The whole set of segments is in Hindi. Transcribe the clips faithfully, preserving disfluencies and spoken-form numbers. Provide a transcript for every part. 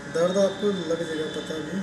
दर्द आपको लग जाएगा पता भी।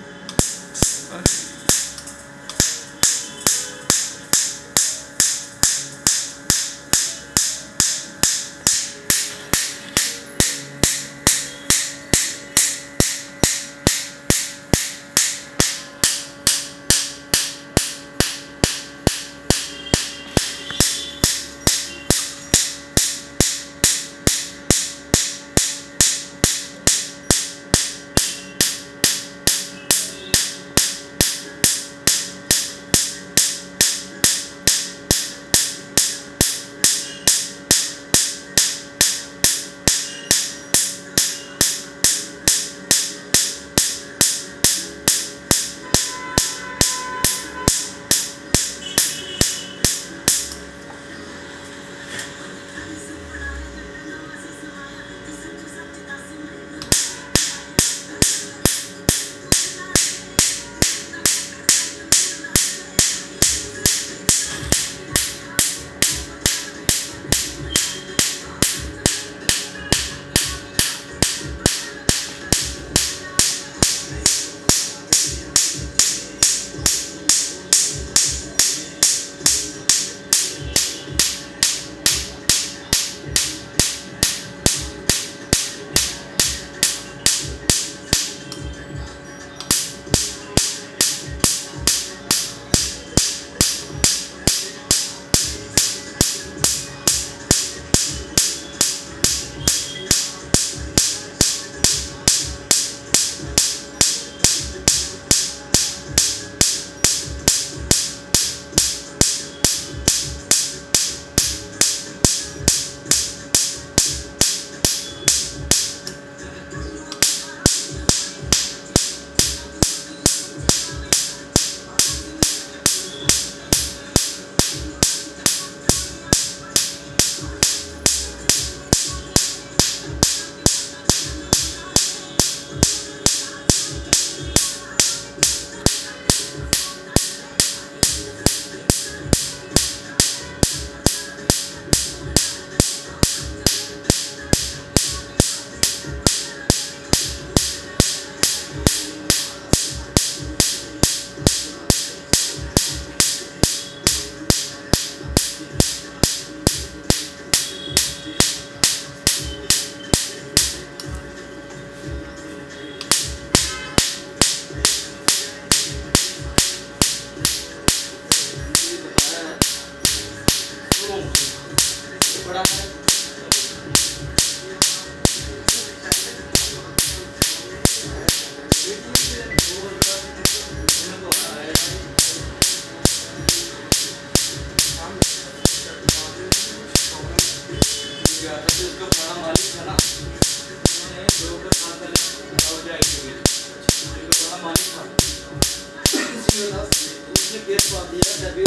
उसने केस पा दिया जब ये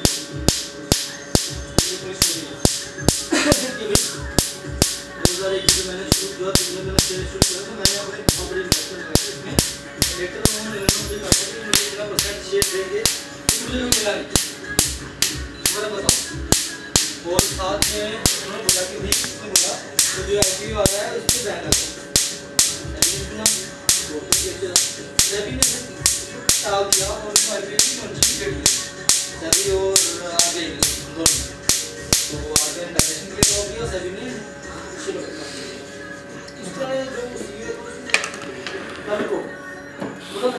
दो हज़ार इक्कीस में मैंने शूट किया तो मैंने शूट किया तो मैंने अपने प्रॉपर्टी इन्वेस्टमेंट करके इसमें लेटर उन्होंने मुझे कहा कि मुझे इतना परसेंट शेयर देंगे मुझे मिला नहीं। बड़ा बताओ और साथ में उन्होंने बोला कि भाई उसने बोला तो जो आई पी वाला है उसकी बैन है सभी ने टाल दिया और उसको आई पी की नोटिफिकेशन कर दी सभी और आगे दोनों तो आगे इंडस्ट्रेशन के लिए तो गया सभी ने शुरू कर दिया। इस तरह जो सीए को